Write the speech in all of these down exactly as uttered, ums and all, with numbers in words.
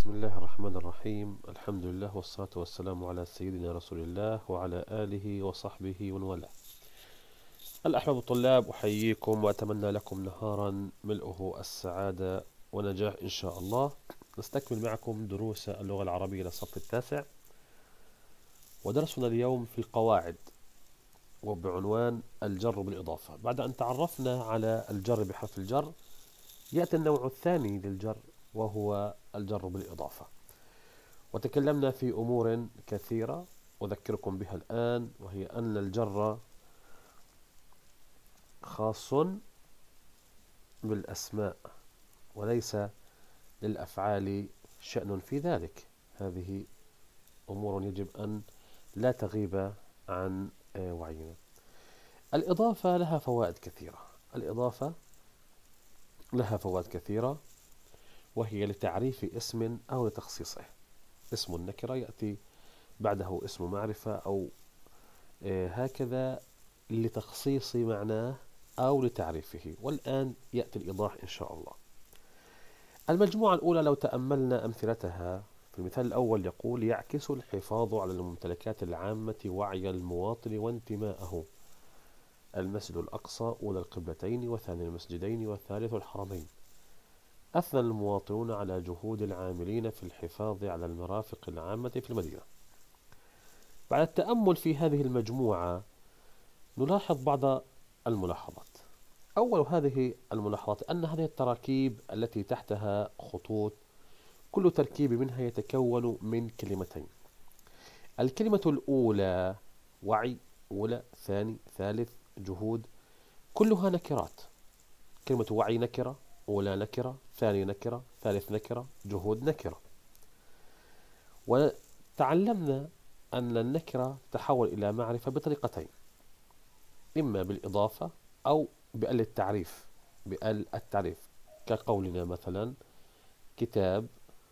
بسم الله الرحمن الرحيم. الحمد لله والصلاة والسلام على سيدنا رسول الله وعلى آله وصحبه ومن والاه. الأحباب الطلاب، أحييكم وأتمنى لكم نهارا ملؤه السعادة ونجاح إن شاء الله. نستكمل معكم دروس اللغة العربية للصف التاسع، ودرسنا اليوم في القواعد وبعنوان الجر بالإضافة. بعد أن تعرفنا على الجر بحرف الجر، يأتي النوع الثاني للجر وهو الجر بالإضافة. وتكلمنا في أمور كثيرة أذكركم بها الآن، وهي أن الجر خاص بالأسماء وليس للأفعال شأن في ذلك. هذه أمور يجب أن لا تغيب عن وعينا. الإضافة لها فوائد كثيرة. الإضافة لها فوائد كثيرة وهي لتعريف اسم أو لتخصيصه. اسم النكرة يأتي بعده اسم معرفة أو هكذا لتخصيص معناه أو لتعريفه. والآن يأتي الإيضاح إن شاء الله. المجموعة الأولى لو تأملنا أمثلتها، في المثال الأول يقول: يعكس الحفاظ على الممتلكات العامة وعي المواطن وانتماءه. المسجد الأقصى أولى القبلتين، وثاني المسجدين، وثالث الحرمين. أثنى المواطنون على جهود العاملين في الحفاظ على المرافق العامة في المدينة. بعد التأمل في هذه المجموعة نلاحظ بعض الملاحظات. أول هذه الملاحظات أن هذه التراكيب التي تحتها خطوط، كل تركيب منها يتكون من كلمتين. الكلمة الأولى وعي، أولى، ثاني، ثالث، جهود، كلها نكرات. كلمة وعي نكرة، أولى نكرة، ثاني نكرة، ثالث نكرة، جهود نكرة. وتعلمنا أن النكرة تحول إلى معرفة بطريقتين: إما بالإضافة أو بأل التعريف. بأل التعريف كقولنا مثلا كتاب،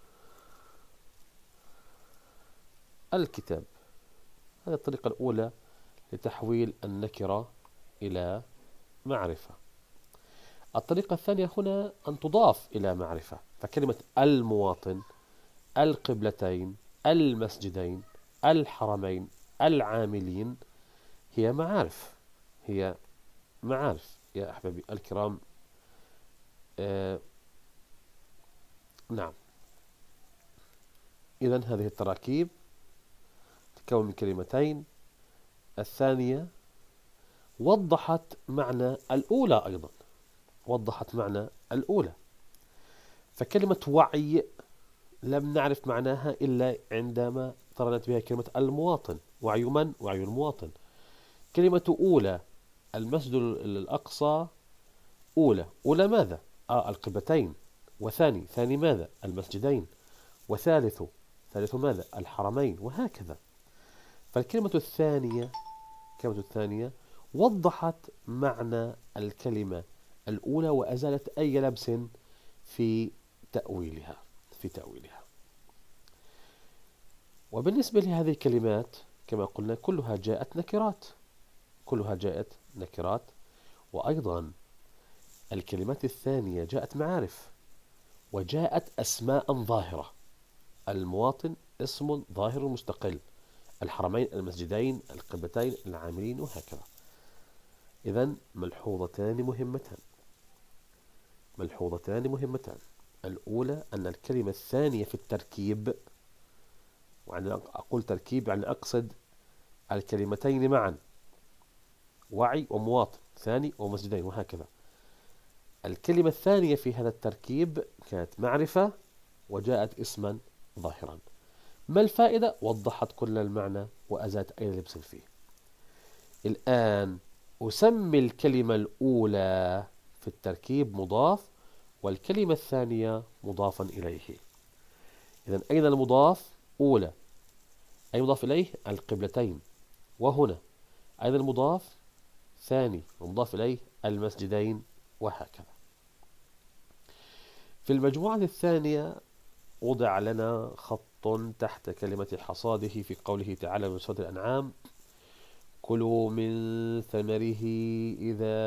الكتاب. هذه الطريقة الأولى لتحويل النكرة إلى معرفة. الطريقة الثانية هنا أن تضاف إلى معرفة، فكلمة المواطن، القبلتين، المسجدين، الحرمين، العاملين هي معارف. هي معارف يا أحبابي الكرام. آه نعم، إذن هذه التراكيب تتكون من كلمتين. الثانية وضحت معنى الأولى، أيضا وضحت معنى الأولى. فكلمة وعي لم نعرف معناها إلا عندما قرنت بها كلمة المواطن. وعي من؟ وعي المواطن. كلمة أولى، المسجد الأقصى أولى، أولى ماذا؟ آه القبلتين. وثاني، ثاني ماذا؟ المسجدين. وثالث، ثالث ماذا؟ الحرمين، وهكذا. فالكلمة الثانية، الكلمة الثانية وضحت معنى الكلمة الأولى وأزالت أي لبس في تأويلها في تأويلها. وبالنسبة لهذه الكلمات كما قلنا كلها جاءت نكرات، كلها جاءت نكرات. وأيضا الكلمات الثانية جاءت معارف وجاءت أسماء ظاهرة. المواطن اسم ظاهر مستقل، الحرمين، المسجدين، القبلتين، العاملين، وهكذا. إذن ملحوظتان مهمتان، ملحوظتان مهمتان. الأولى أن الكلمة الثانية في التركيب، وعندما أقول تركيب يعني أقصد الكلمتين معا، وعي ومواطن، ثاني ومسجدين، وهكذا. الكلمة الثانية في هذا التركيب كانت معرفة وجاءت اسما ظاهرا. ما الفائدة؟ وضحت كل المعنى وأزالت أي لبس فيه. الآن أسمي الكلمة الأولى في التركيب مضاف، والكلمة الثانية مضافا إليه. إذن أين المضاف؟ أولى. أي مضاف إليه؟ القبلتين. وهنا أين المضاف؟ ثاني، ومضاف إليه المسجدين، وهكذا. في المجموعة الثانية وضع لنا خط تحت كلمة حصاده في قوله تعالى من سورة الأنعام: كلوا من ثمره إذا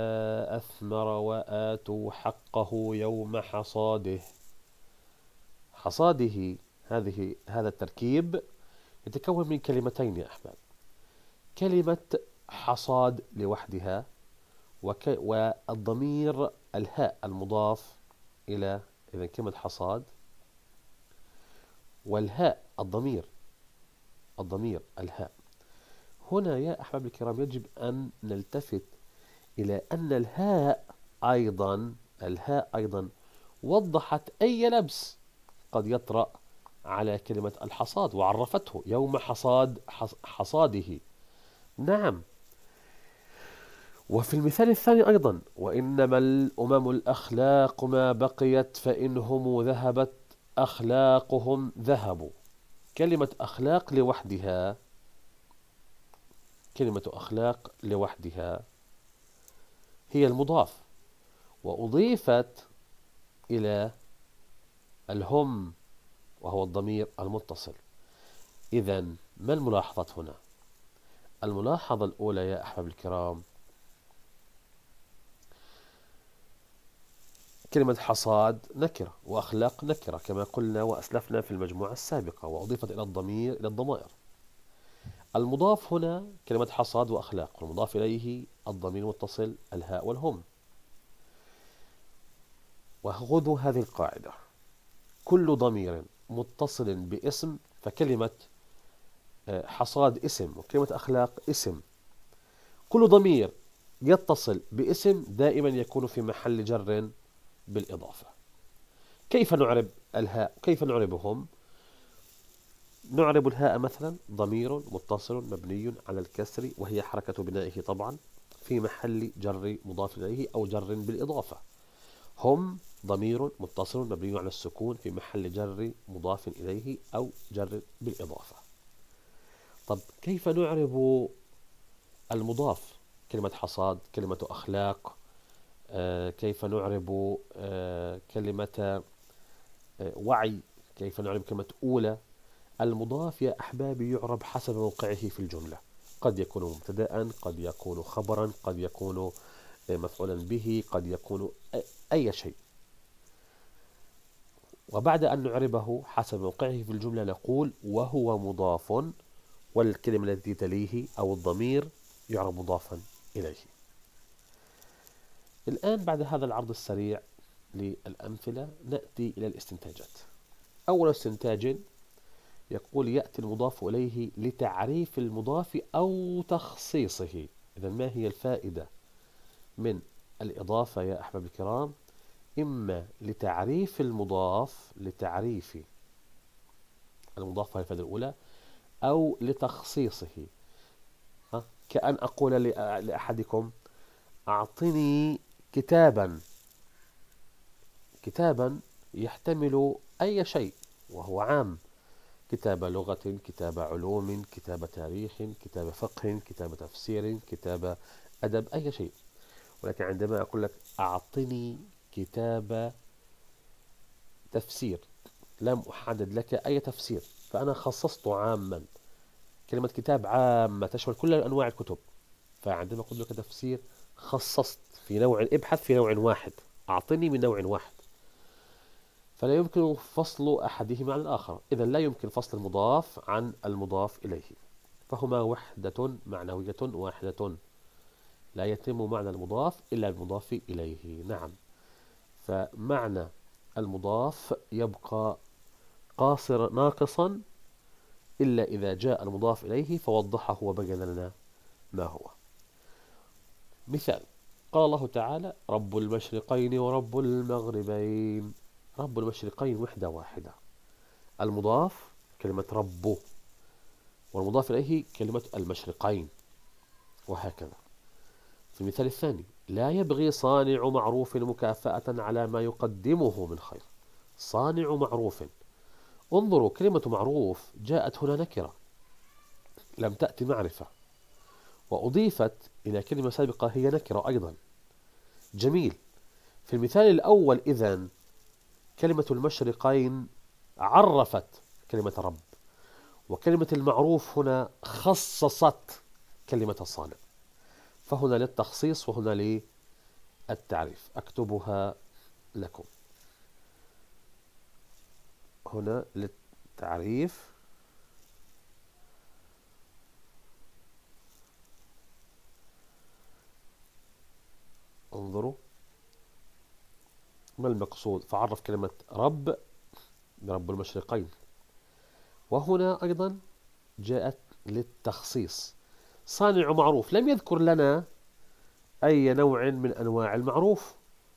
أثمر وآتوا حقه يوم حصاده. حصاده، هذه هذا التركيب يتكون من كلمتين يا أحباب. كلمة حصاد لوحدها، وك... والضمير الهاء المضاف إلى، إذا كلمة حصاد والهاء الضمير، الضمير الهاء. هنا يا أحباب الكرام يجب أن نلتفت إلى أن الهاء أيضا الهاء أيضا وضحت أي لبس قد يطرأ على كلمة الحصاد، وعرفته يوم حصاد حصاده. نعم. وفي المثال الثاني أيضا: وإنما الأمم الأخلاق ما بقيت فإنهم ذهبت أخلاقهم ذهبوا. كلمة أخلاق لوحدها، كلمة أخلاق لوحدها هي المضاف، وأضيفت إلى الهم وهو الضمير المتصل. إذن ما الملاحظة هنا؟ الملاحظة الأولى يا أحباب الكرام: كلمة حصاد نكرة، وأخلاق نكرة كما قلنا وأسلفنا في المجموعة السابقة، وأضيفت إلى الضمير إلى الضمائر. المضاف هنا كلمة حصاد وأخلاق، والمضاف إليه الضمير المتصل الهاء والهم. وخذوا هذه القاعدة: كل ضمير متصل باسم، فكلمة حصاد اسم وكلمة أخلاق اسم، كل ضمير يتصل باسم دائما يكون في محل جر بالإضافة. كيف نعرب الهاء؟ كيف نعربهم؟ نعرب الهاء مثلا ضمير متصل مبني على الكسر، وهي حركة بنائه طبعا، في محل جر مضاف إليه أو جر بالإضافة. هم ضمير متصل مبني على السكون في محل جر مضاف إليه أو جر بالإضافة. طب كيف نعرب المضاف؟ كلمة حصاد، كلمة أخلاق، آه كيف نعرب آه كلمة آه وعي، كيف نعرب كلمة أولى؟ المضاف يا أحبابي يعرب حسب موقعه في الجملة، قد يكون مبتدأ، قد يكون خبرا، قد يكون مفعولا به، قد يكون أي شيء. وبعد أن نعربه حسب موقعه في الجملة نقول وهو مضاف، والكلمة التي تليه أو الضمير يعرب مضافا إليه. الآن بعد هذا العرض السريع للأمثلة نأتي إلى الاستنتاجات. أول استنتاج يقول: يأتي المضاف إليه لتعريف المضاف أو تخصيصه. إذن ما هي الفائدة من الإضافة يا أحباب الكرام؟ إما لتعريف المضاف، لتعريف المضاف هي الفائدة الأولى، أو لتخصيصه. كأن أقول لأحدكم: أعطني كتابا. كتابا يحتمل أي شيء وهو عام: كتاب لغة، كتاب علوم، كتاب تاريخ، كتاب فقه، كتاب تفسير، كتاب أدب، أي شيء. ولكن عندما أقول لك أعطني كتاب تفسير، لم أحدد لك أي تفسير، فأنا خصصت عاما. كلمة كتاب عامة تشمل كل أنواع الكتب، فعندما أقول لك تفسير خصصت في نوع، ابحث في نوع واحد، أعطني من نوع واحد، فلا يمكن فصل أحدهما عن الآخر. إذا لا يمكن فصل المضاف عن المضاف إليه، فهما وحدة معنوية واحدة، لا يتم معنى المضاف إلا المضاف إليه. نعم، فمعنى المضاف يبقى قاصر ناقصا إلا إذا جاء المضاف إليه فوضحه وبين لنا ما هو. مثال: قال الله تعالى: رب المشرقين ورب المغربين. رب المشرقين وحدة واحدة، المضاف كلمة رب، والمضاف إليه كلمة المشرقين، وهكذا. في المثال الثاني: لا يبغي صانع معروف مكافأة على ما يقدمه من خير. صانع معروف، انظروا كلمة معروف جاءت هنا نكرة، لم تأتي معرفة، وأضيفت إلى كلمة سابقة هي نكرة أيضا. جميل. في المثال الأول إذن كلمة المشرقين عرفت كلمة رب، وكلمة المعروف هنا خصصت كلمة صانع، فهنا للتخصيص وهنا للتعريف. أكتبها لكم: هنا للتعريف انظروا ما المقصود، فعرف كلمة رب برب المشرقين. وهنا أيضا جاءت للتخصيص، صانع معروف، لم يذكر لنا أي نوع من أنواع المعروف.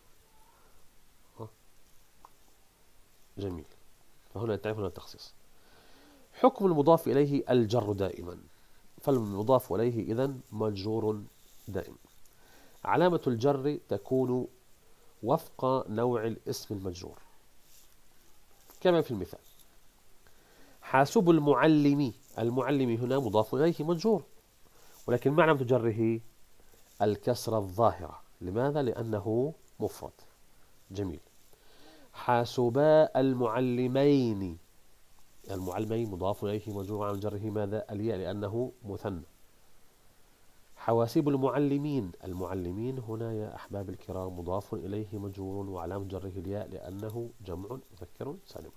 جميل، فهنا تعرف هنا التخصيص. حكم المضاف إليه الجر دائما، فالمضاف إليه إذن مجرور دائما. علامة الجر تكون وفق نوع الاسم المجرور كما في المثال. حاسب المعلم، المعلم هنا مضاف إليه مجرور، ولكن ما علامة جره؟ الكسرة الظاهرة. لماذا؟ لأنه مفرد. جميل. حاسبا المعلمين، المعلمين مضاف إليه مجرور، على جره ماذا؟ الياء لأنه مثنى. حواسيب المعلمين، المعلمين هنا يا أحباب الكرام مضاف إليه مجرور، وعلامة جره الياء لأنه جمع مذكر سالم.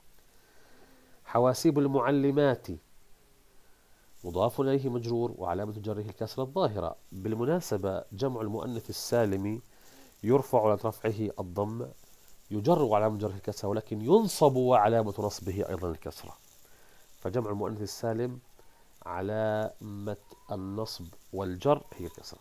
حواسيب المعلمات مضاف إليه مجرور، وعلامة جره الكسرة الظاهرة. بالمناسبة جمع المؤنث السالم يرفع على رفعه الضم، يجر علامة جره الكسرة، ولكن ينصب وعلامة نصبه أيضا الكسرة. فجمع المؤنث السالم علامة النصب والجر هي الكسرة.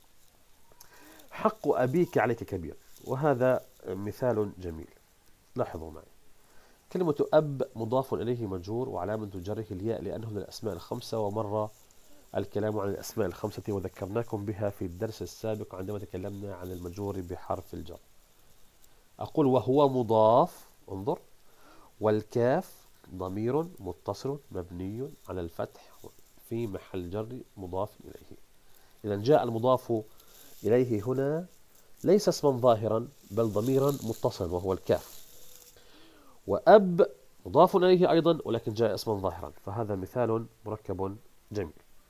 حق أبيك عليك كبير، وهذا مثال جميل. لاحظوا معي، كلمة أب مضاف إليه مجرور، وعلامة جره الياء لأنه من الأسماء الخمسة، ومر الكلام عن الأسماء الخمسة وذكرناكم بها في الدرس السابق عندما تكلمنا عن المجرور بحرف الجر. أقول وهو مضاف، انظر، والكاف ضمير متصل مبني على الفتح في محل جر مضاف إليه. إذا جاء المضاف إليه هنا ليس اسما ظاهرا بل ضميرا متصلا وهو الكاف. وأب مضاف إليه أيضا ولكن جاء اسما ظاهرا، فهذا مثال مركب جميل.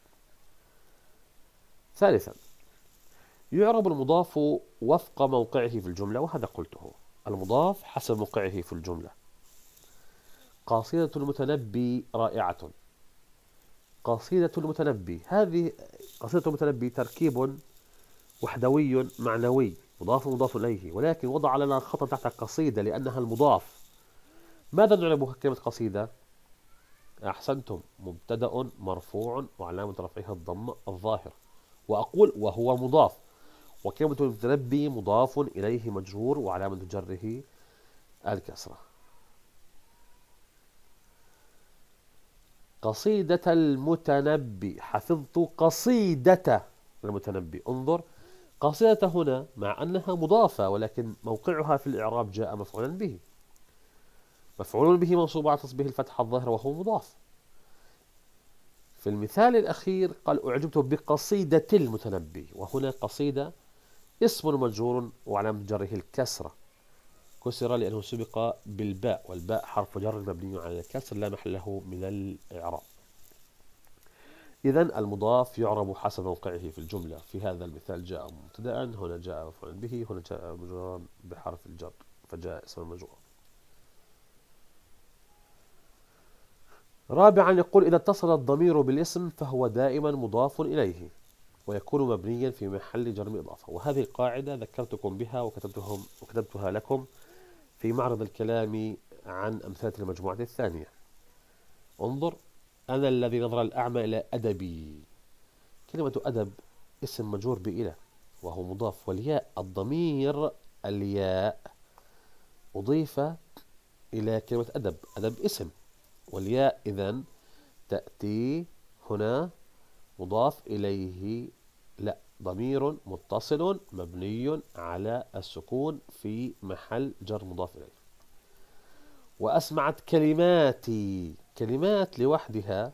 ثالثا، يعرب المضاف وفق موقعه في الجملة، وهذا قلته، المضاف حسب موقعه في الجملة. قصيدة المتنبي رائعة. قصيدة المتنبي، هذه قصيدة المتنبي تركيب وحدوي معنوي، مضاف مضاف إليه، ولكن وضع لنا خطا تحت قصيدة لأنها المضاف. ماذا نعرب كلمة قصيدة؟ أحسنتم، مبتدأ مرفوع وعلامة رفعها الضم الظاهر. وأقول وهو مضاف، وكلمة المتنبي مضاف إليه مجرور وعلامة جره الكسرة. قصيدة المتنبي، حفظت قصيدة المتنبي. انظر، قصيدة هنا مع أنها مضافة ولكن موقعها في الإعراب جاء مفعولا به، مفعول به منصوب على تصبيه الفتحة الظاهرة وهو مضاف. في المثال الأخير قال أعجبت بقصيدة المتنبي، وهنا قصيدة اسم مجرور وعلامة جره الكسرة، كسر لأنه سبق بالباء، والباء حرف جر مبني على الكسر لا محل له من الإعراب. إذن المضاف يعرب حسب موقعه في الجملة. في هذا المثال جاء مبتدأ، هنا جاء مفعولا به، هنا جاء مجرورا بحرف الجر فجاء اسم مجرور. رابعا، يقول إذا اتصل الضمير بالاسم فهو دائما مضاف إليه ويكون مبنيا في محل جر إضافة. وهذه القاعدة ذكرتكم بها وكتبتهم وكتبتها لكم في معرض الكلام عن أمثلة المجموعة الثانية. انظر، أنا الذي نظر الأعمى إلى أدبي. كلمة أدب اسم مجرور بإلى وهو مضاف، والياء الضمير الياء أضيف إلى كلمة أدب، أدب اسم، والياء إذن تأتي هنا مضاف إليه، لا، ضمير متصل مبني على السكون في محل جر مضاف إليه. وأسمعت كلماتي، كلمات لوحدها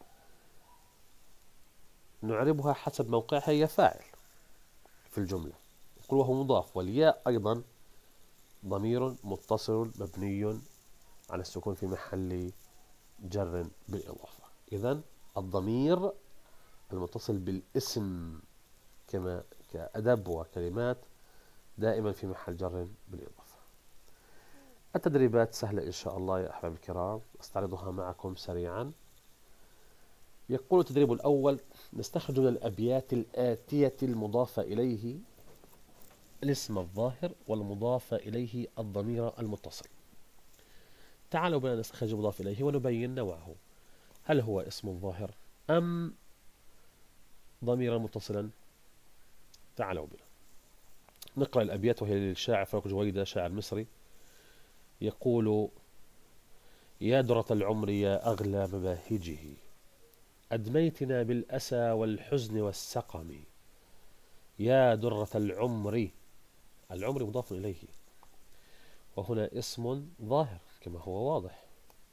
نعربها حسب موقعها هي فاعل في الجملة، يقول وهو مضاف، والياء أيضا ضمير متصل مبني على السكون في محل جر بالإضافة. إذن الضمير المتصل بالاسم كما كأدب وكلمات دائما في محل جر بالإضافة. التدريبات سهلة إن شاء الله يا أحباب الكرام، أستعرضها معكم سريعا. يقول التدريب الأول: نستخرج من الأبيات الآتية المضاف إليه الاسم الظاهر والمضاف إليه الضمير المتصل. تعالوا بنا نستخرج المضاف إليه ونبين نوعه، هل هو اسم ظاهر أم ضميرا متصلا؟ تعالوا بنا نقرأ الأبيات، وهي للشاعر فاروق جويدة، شاعر مصري، يقول: يا درة العمر يا أغلى مباهجه، أدميتنا بالأسى والحزن والسقم. يا درة العمر، العمر مضاف إليه، وهنا اسم ظاهر كما هو واضح.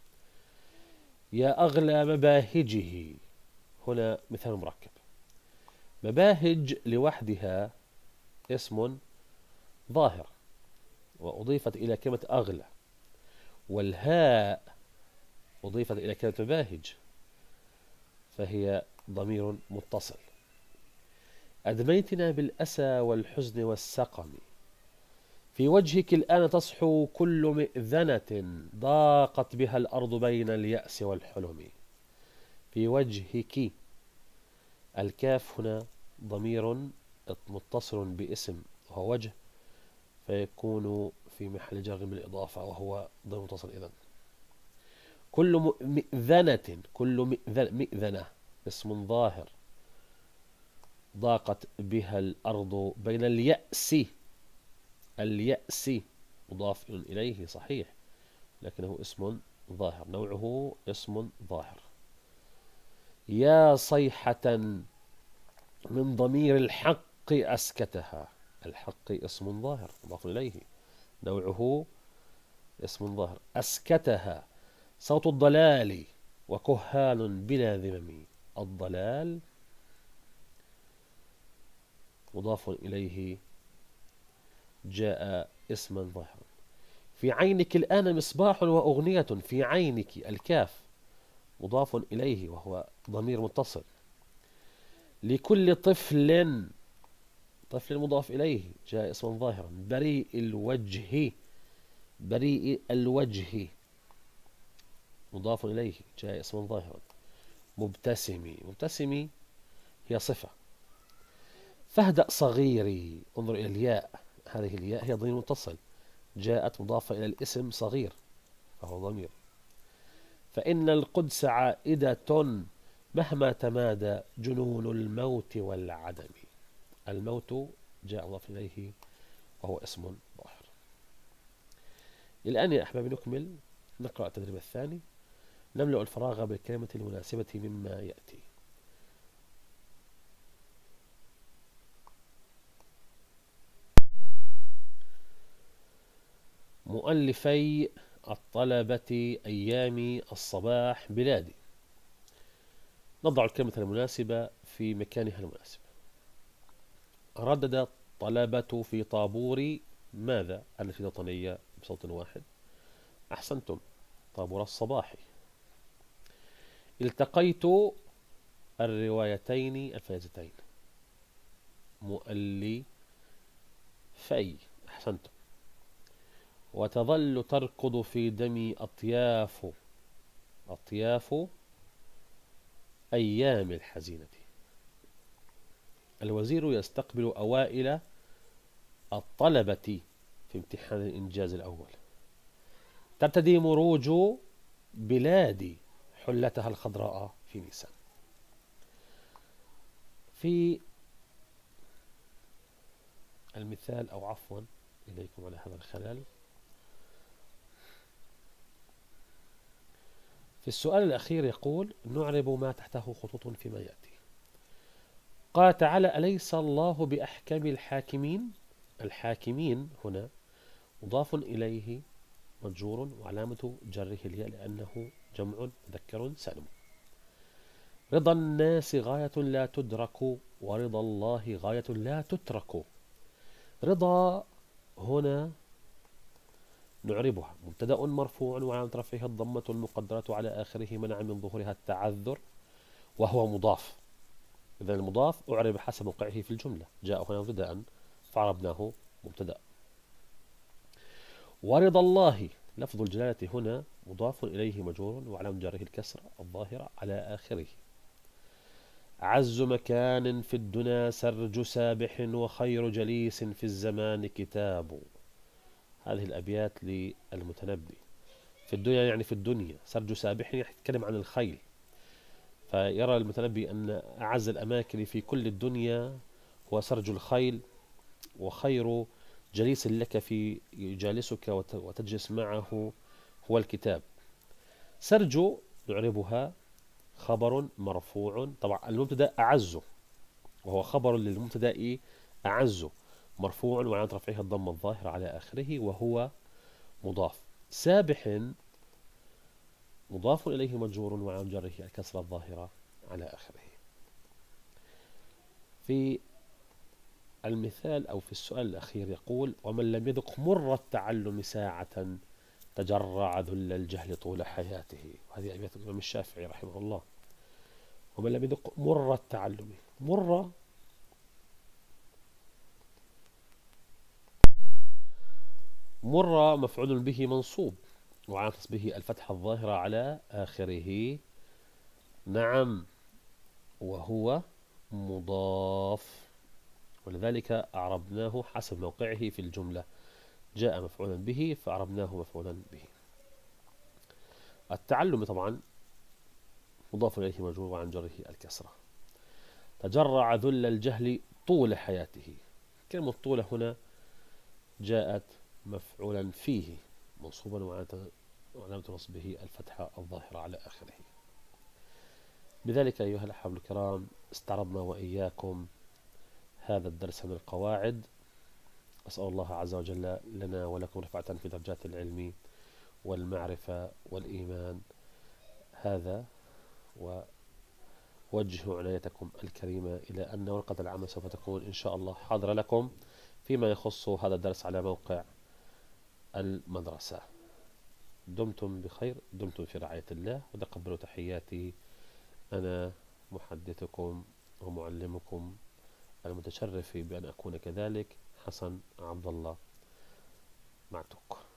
يا أغلى مباهجه، هنا مثال مركب. مباهج لوحدها اسم ظاهر وأضيفت إلى كلمة أغلى، والهاء أضيفت إلى كلمة مباهج فهي ضمير متصل. أدميتنا بالأسى والحزن والسقم، في وجهك الآن تصحو كل مئذنة، ضاقت بها الأرض بين اليأس والحلم. في وجهك، الكاف هنا ضمير متصل باسم وهو وجه، فيكون في محل جر من الإضافة وهو ضمير متصل. إذن كل مئذنة، كل مئذنة, مئذنة اسم ظاهر، ضاقت بها الأرض بين اليأس، اليأس مضاف إليه صحيح لكنه اسم ظاهر، نوعه اسم ظاهر. يا صيحة من ضمير الحق أسكتها، الحق اسم ظاهر مضاف إليه، نوعه اسم ظاهر. أسكتها صوت الضلال وكهان بلا ذمم، الضلال مضاف إليه جاء اسما ظاهرا. في عينك الآن مصباح وأغنية، في عينك الكاف مضاف إليه وهو ضمير متصل. لكل طفل، طفل مضاف إليه جاء اسما ظاهرا. بريء الوجه، بريء الوجه مضاف إليه جاء اسما ظاهرا. مبتسمي، مبتسمي هي صفة. فاهدأ صغيري، انظر إلى الياء، هذه الياء هي ضمير متصل جاءت مضافة إلى الاسم صغير فهو ضمير. فإن القدس عائدة مهما تمادى جنون الموت والعدم، الموت جاء مضاف إليه وهو اسم ظاهر. الآن يا أحبابي نكمل، نقرأ التدريب الثاني. نملأ الفراغ بالكلمة المناسبة مما يأتي. مؤلفي الطلبة أيام الصباح بلادي. نضع الكلمة المناسبة في مكانها المناسب. ردد الطلبة في طابور ماذا؟ التي وطنية بصوت واحد. أحسنتم، طابور الصباحي. التقيت الروايتين الفائزتين. مؤلفي، أحسنتم. وتظل تركض في دمي أطياف، أطياف أيام الحزينة. الوزير يستقبل أوائل الطلبة في امتحان الإنجاز الأول. ترتدي مروج بلادي حلتها الخضراء في نيسان. في المثال، أو عفوا إليكم على هذا الخلل، في السؤال الأخير يقول: نعرب ما تحته خطوط فيما يأتي. قال تعالى: أليس الله بأحكم الحاكمين؟ الحاكمين هنا مضاف إليه مجرور وعلامة جره الياء لأنه جمع مذكر سالم. رضا الناس غاية لا تدرك ورضا الله غاية لا تترك. رضا هنا نعربها مبتدأ مرفوع وعلامة رفعه الضمة المقدرة على آخره منع من ظهورها التعذر وهو مضاف. إذن المضاف أعرب حسب موقعه في الجملة. جاء هنا مبتدأ فعربناه مبتدأ. ورضا الله لفظ الجلالة هنا مضاف إليه مجرور وعلامة جره الكسرة الظاهرة على آخره. أعز مكان في الدنا سرج سابح وخير جليس في الزمان كتاب. هذه الأبيات للمتنبي. في الدنيا يعني في الدنيا، سرج سابح يتكلم عن الخيل، فيرى المتنبي أن أعز الأماكن في كل الدنيا هو سرج الخيل، وخير جليس لك في يجالسك وتجلس معه هو الكتاب. سرج نعربها خبر مرفوع، طبعا المبتدا أعز وهو خبر للمبتدا أعز مرفوع وعلامة رفعه الضمة الظاهرة على آخره وهو مضاف. سابح مضاف إليه مجرور وعلامة جره الكسرة الظاهرة على آخره. في المثال أو في السؤال الأخير يقول: ومن لم يذق مر التعلم ساعة تجرع ذل الجهل طول حياته. وهذه أبيات الإمام الشافعي رحمه الله. ومن لم يذق مر التعلم، مر مر مفعول به منصوب وعلامة نصبه الفتحة الظاهرة على آخره. نعم، وهو مضاف، ولذلك أعربناه حسب موقعه في الجملة. جاء مفعولا به فأعربناه مفعولا به. التعلم طبعا مضاف إليه مجرور وعن جره الكسرة. تجرع ذل الجهل طول حياته. كلمة طول هنا جاءت مفعولا فيه منصوبا وعلامة نصبه الفتحة الظاهرة على آخره. بذلك أيها الأحباب الكرام استعرضنا وإياكم هذا الدرس من القواعد. أسأل الله عز وجل لنا ولكم رفعة في درجات العلم والمعرفة والإيمان. هذا ووجهوا عنايتكم الكريمة إلى أن ورقة العمل سوف تكون إن شاء الله حاضرة لكم فيما يخص هذا الدرس على موقع المدرسة. دمتم بخير، دمتم في رعاية الله، وتقبلوا تحياتي. أنا محدثكم ومعلمكم المتشرف بأن أكون كذلك، حسن عبد الله معتوق.